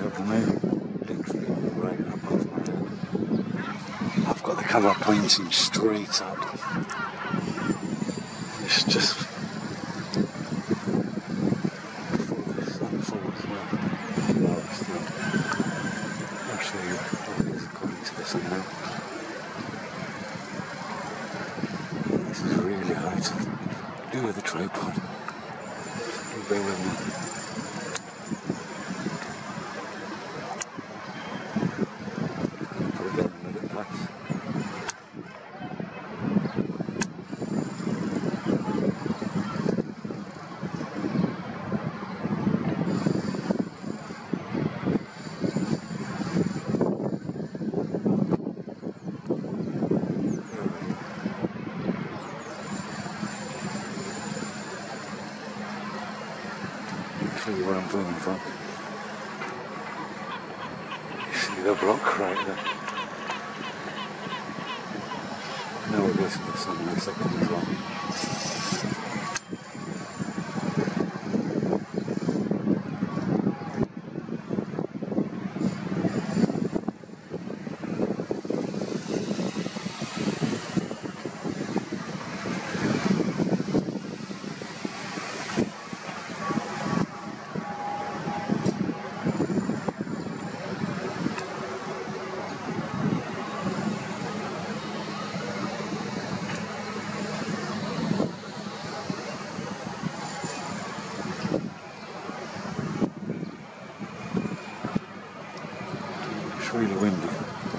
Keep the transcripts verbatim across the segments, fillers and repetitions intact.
of the moon, literally right above my head. I've got the camera pointing straight up. It's just before the sun falls now. No, it's still. I'll show you what it is according to the sun now. This is really hard to do with a tripod. Bear with me. Put it down and let it pass. Show you where I'm filming from. You see the block right there. Now we'll go to the sun in a second as well. It's really windy.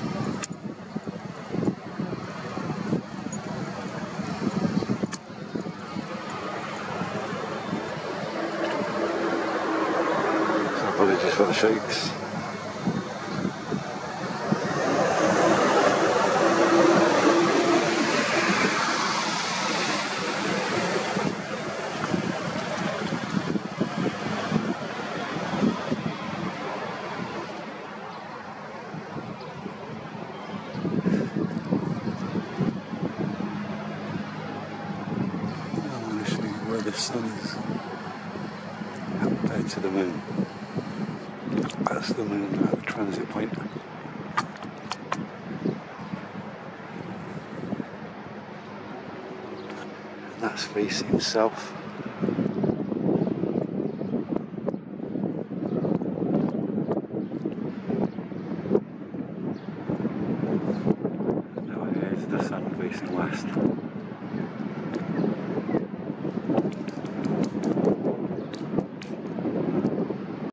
So apologies for the shakes. Where the sun is compared to the moon. That's the moon at the transit point. And that's facing south. And now here's the sun facing west.